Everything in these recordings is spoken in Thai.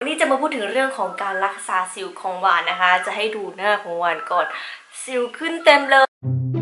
นี้จะมาพูดถึงเรื่องของการรักษาสิวของหวานนะคะจะให้ดูหน้าของหวานก่อนสิวขึ้นเต็มเลย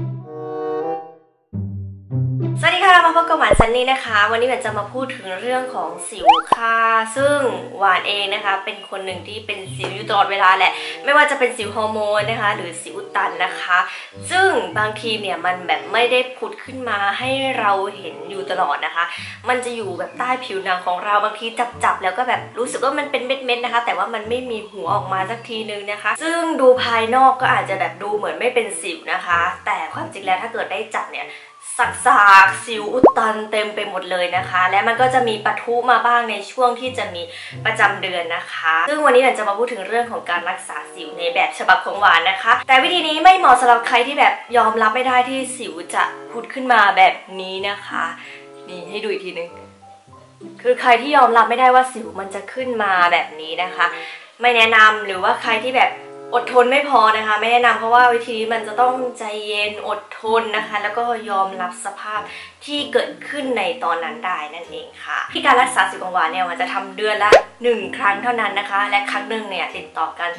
สวัสดีค่ะมาพบกับหวานซันนี่นะคะวันนี้หวานจะมาพูดถึงเรื่องของสิวค่ะซึ่งหวานเองนะคะเป็นคนหนึ่งที่เป็นสิวอยู่ตลอดเวลาแหละไม่ว่าจะเป็นสิวฮอร์โมนนะคะหรือสิวอุดตันนะคะซึ่งบางทีเนี่ยมันแบบไม่ได้ผุดขึ้นมาให้เราเห็นอยู่ตลอดนะคะมันจะอยู่แบบใต้ผิวหนังของเราบางทีจับแล้วก็แบบรู้สึกว่ามันเป็นเม็ดๆนะคะแต่ว่ามันไม่มีหัวออกมาสักทีนึงนะคะซึ่งดูภายนอกก็อาจจะแบบดูเหมือนไม่เป็นสิวนะคะแต่ความจริงแล้วถ้าเกิดได้จับเนี่ยสากสิวอุดตันเต็มไปหมดเลยนะคะและมันก็จะมีปะทุมาบ้างในช่วงที่จะมีประจำเดือนนะคะซึ่งวันนี้หวานจะมาพูดถึงเรื่องของการรักษาสิวในแบบฉบับของหวานนะคะแต่วิธีนี้ไม่เหมาะสำหรับใครที่แบบยอมรับไม่ได้ที่สิวจะผุดขึ้นมาแบบนี้นะคะนี่ให้ดูอีกทีนึงคือใครที่ยอมรับไม่ได้ว่าสิวมันจะขึ้นมาแบบนี้นะคะไม่แนะนำหรือว่าใครที่แบบอดทนไม่พอนะคะไม่แนะนำเพราะว่าวิธีนี้มันจะต้องใจเย็นอดทนนะคะแล้วก็ยอมรับสภาพที่เกิดขึ้นในตอนนั้นได้นั่นเองค่ะที่การรักษาสิวของหวานเนี่ยมันจะทำเดือนละ1 ครั้งเท่านั้นนะคะและครั้งหนึ่งเนี่ยติดต่อกัน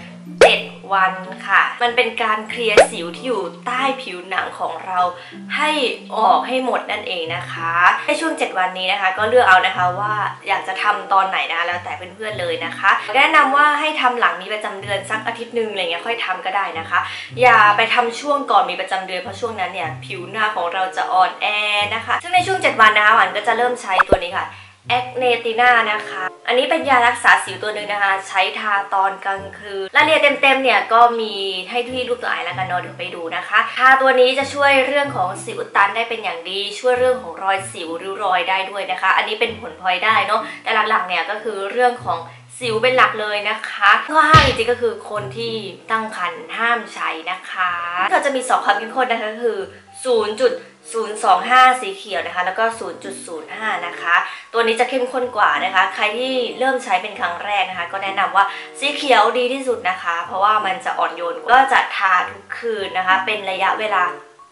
7 วันค่ะมันเป็นการเคลียร์สิวที่อยู่ใต้ผิวหนังของเราให้ออกให้หมดนั่นเองนะคะในช่วง7 วันนี้นะคะก็เลือกเอานะคะว่าอยากจะทำตอนไหนนะแล้วแต่เพื่อนๆเลยนะคะแนะนำว่าให้ทำหลังมีประจำเดือนสักอาทิตย์นึงอะไรเงี้ยค่อยทำก็ได้นะคะอย่าไปทำช่วงก่อนมีประจำเดือนเพราะช่วงนั้นเนี่ยผิวหน้าของเราจะอ่อนแอนะคะซึ่งในช่วง7 วันนะคะหวานก็จะเริ่มใช้ตัวนี้ค่ะแอคเนติน่านะคะอันนี้เป็นยารักษาสิวตัวหนึ่งนะคะใช้ทาตอนกลางคืนรายละเอียดเต็มๆเนี่ยก็มีให้ที่รูปตัวไอแล้วกันเนาะเดี๋ยวไปดูนะคะทาตัวนี้จะช่วยเรื่องของสิวอุดตันได้เป็นอย่างดีช่วยเรื่องของรอยสิวริ้วรอยได้ด้วยนะคะอันนี้เป็นผลพลอยได้เนาะแต่หลักๆเนี่ยก็คือเรื่องของสิวเป็นหลักเลยนะคะข้อห้ามจริงๆก็คือคนที่ตั้งครรภ์ห้ามใช้นะคะเราจะมี2ความเข้มข้นนะคะก็คือ 0.025 สีเขียวนะคะแล้วก็ 0.05 นะคะตัวนี้จะเข้มข้นกว่านะคะใครที่เริ่มใช้เป็นครั้งแรกนะคะก็แนะนำว่าสีเขียวดีที่สุดนะคะเพราะว่ามันจะอ่อนโยนก็จะทาทุกคืนนะคะเป็นระยะเวลา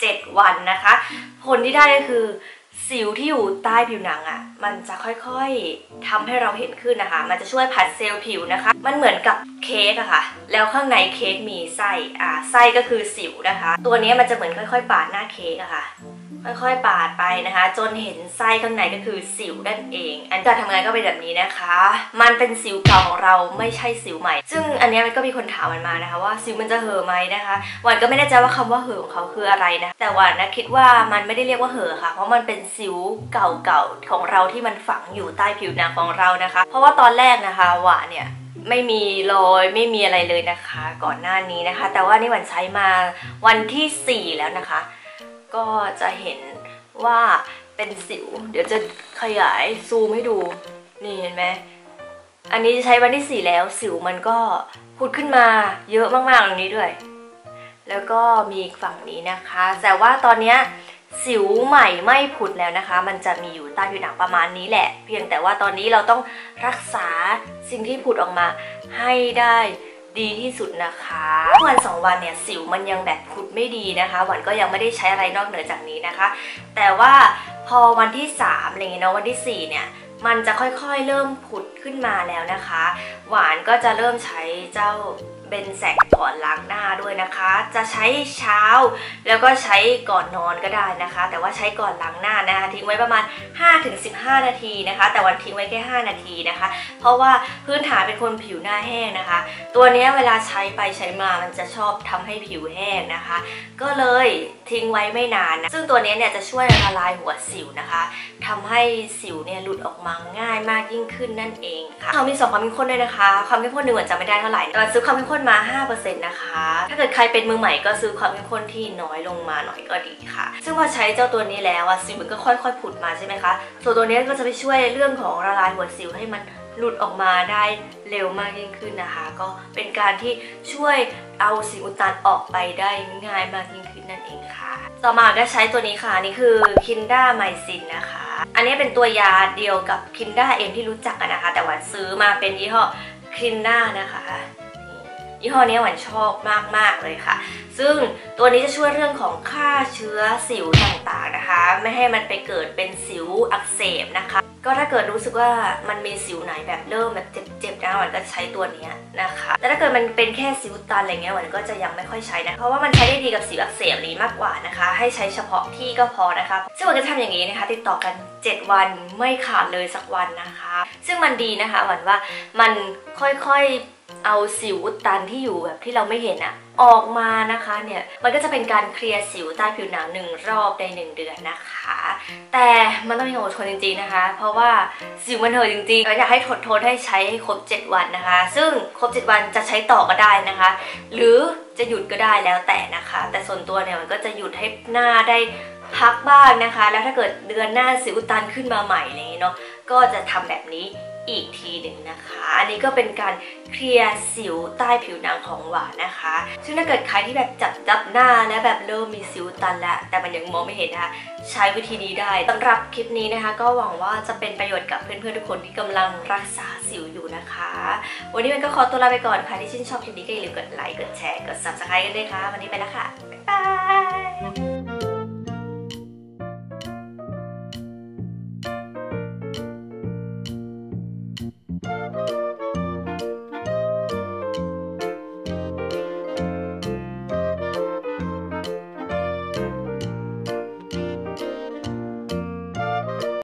7 วันนะคะผลที่ได้ก็คือสิวที่อยู่ใต้ผิวหนังอ่ะมันจะค่อยๆทำให้เราเห็นขึ้นนะคะมันจะช่วยผัดเซลล์ผิวนะคะมันเหมือนกับเค้กอะค่ะแล้วข้างในเค้กมีไส้ไส้ก็คือสิวนะคะตัวนี้มันจะเหมือนค่อยๆปาดหน้าเค้กอะค่ะค่อยๆปาดไปนะคะจนเห็นไส้ข้างในก็คือสิวนั่นเองอันการทำงานก็เป็นแบบนี้นะคะมันเป็นสิวเก่าของเราไม่ใช่สิวใหม่ซึ่งอันนี้มันก็มีคนถามมันมานะคะว่าสิวมันจะเห่อไหมนะคะหวานก็ไม่แน่ใจว่าคำว่าเห่อของเขาคืออะไรนะแต่หวานนะคิดว่ามันไม่ได้เรียกว่าเห่อค่ะเพราะมันเป็นสิวเก่าๆของเราที่มันฝังอยู่ใต้ผิวหนังของเรานะคะเพราะว่าตอนแรกนะคะหวานเนี่ยไม่มีรอยไม่มีอะไรเลยนะคะก่อนหน้านี้นะคะแต่ว่านี่หวานใช้มาวันที่4แล้วนะคะก็จะเห็นว่าเป็นสิวเดี๋ยวจะขยายซูมให้ดูนี่เห็นไหมอันนี้ใช้วันที่4แล้วสิวมันก็ผุดขึ้นมาเยอะมากๆตรงนี้ด้วยแล้วก็มีฝั่งนี้นะคะแต่ว่าตอนนี้สิวใหม่ไม่ผุดแล้วนะคะมันจะมีอยู่ใต้ผิวหนังประมาณนี้แหละเพียงแต่ว่าตอนนี้เราต้องรักษาสิ่งที่ผุดออกมาให้ได้ดีที่สุดนะคะวัน2 วันเนี่ยสิวมันยังแบบผุดไม่ดีนะคะหวานก็ยังไม่ได้ใช้อะไรนอกเหนือจากนี้นะคะแต่ว่าพอวันที่3อะไรเงี้ยเนาะวันที่4เนี่ยมันจะค่อยๆเริ่มผุดขึ้นมาแล้วนะคะหวานก็จะเริ่มใช้เจ้าเบนแซกก่อนล้างหน้าด้วยนะคะจะใช้เช้าแล้วก็ใช้ก่อนนอนก็ได้นะคะแต่ว่าใช้ก่อนล้างหน้านะคะทิ้งไว้ประมาณ 5-15 นาทีนะคะแต่วันทิ้งไว้แค่5 นาทีนะคะเพราะว่าพื้นฐานเป็นคนผิวหน้าแห้งนะคะตัวนี้เวลาใช้ไปใช้มามันจะชอบทำให้ผิวแห้งนะคะก็เลยทิ้งไว้ไม่นานนะซึ่งตัวนี้เนี่ยจะช่วยละลายหัวสิวนะคะทำให้สิวเนี่ยหลุดออกมาง่ายมากยิ่งขึ้นนั่นเองค่ะเขามี2 ความเข้มข้นด้วยนะคะความเข้มข้นหนึ่งหวานจำไม่ได้เท่าไหร่แต่ซื้อความเข้มข้นมา 5% นะคะถ้าเกิดใครเป็นมือใหม่ก็ซื้อความเข้มข้นที่น้อยลงมาหน่อยก็ดีค่ะซึ่งพอใช้เจ้าตัวนี้แล้วสิวมันก็ค่อยๆผุดมาใช่ไหมคะส่วนตัวนี้ก็จะไปช่วยเรื่องของละลายหัวสิวให้มันหลุดออกมาได้เร็วมากยิ่งขึ้นนะคะก็เป็นการที่ช่วยเอาสิวอุดตันออกไปได้ง่ายมากยิ่งขึ้นนั่นเองค่ะต่อมาก็ใช้ตัวนี้ค่ะนี่คือคินด้าไมซินนะคะอันนี้เป็นตัวยาเดียวกับคินด้าเองที่รู้จักกันนะคะแต่หวานซื้อมาเป็นยี่ห้อคินด้านะคะยี่ห้อนี้หวานชอบมากๆเลยค่ะซึ่งตัวนี้จะช่วยเรื่องของฆ่าเชื้อสิวต่างๆนะคะไม่ให้มันไปเกิดเป็นสิวอักเสบนะคะก็ถ้าเกิดรู้สึกว่ามันมีสิวไหนแบบเริ่มแบบเจ็บๆนะหวานก็ใช้ตัวนี้นะคะแต่ถ้าเกิดมันเป็นแค่สิวตันอะไรเงี้ยหวานก็จะยังไม่ค่อยใช้นะเพราะว่ามันใช้ได้ดีกับสิวอักเสบนี้มากกว่านะคะให้ใช้เฉพาะที่ก็พอนะคะซึ่งหวานก็ทำอย่างนี้นะคะติดต่อกัน7 วันไม่ขาดเลยสักวันนะคะซึ่งมันดีนะคะหวานว่ามันค่อยๆเอาสิวอุดตันที่อยู่แบบที่เราไม่เห็นออกมานะคะเนี่ยมันก็จะเป็นการเคลียร์สิวใต้ผิวหนัง1 รอบใน1 เดือนนะคะแต่มันต้องมีความอดทนจริงๆนะคะเพราะว่าสิวมันเหอะจริงๆเราอยากให้ทนให้ใช้ครบ7 วันนะคะซึ่งครบ7 วันจะใช้ต่อก็ได้นะคะหรือจะหยุดก็ได้แล้วแต่นะคะแต่ส่วนตัวเนี่ยมันก็จะหยุดให้หน้าได้พักบ้างนะคะแล้วถ้าเกิดเดือนหน้าสิวอุดตันขึ้นมาใหม่อะไรอย่างเงี้ยเนาะก็จะทำแบบนี้อีกทีหนึ่งนะคะอันนี้ก็เป็นการเคลียร์สิวใต้ผิวหนังของหวานนะคะซึ่งถ้าเกิดใครที่แบบจับหน้าและแบบเริ่มมีสิวตันแล้วแต่มันยังมองไม่เห็นนะคะใช้วิธีนี้ได้สำหรับคลิปนี้นะคะก็หวังว่าจะเป็นประโยชน์กับเพื่อนๆทุกคนที่กำลังรักษาสิวอยู่นะคะวันนี้มันก็ขอตัวลาไปก่อนค่ะที่ชื่นชอบคลิปนี้ก็อย่าลืมกดไลค์กดแชร์กด subscribe กันด้วยค่ะวันนี้ไปแล้วค่ะบ๊ายบาย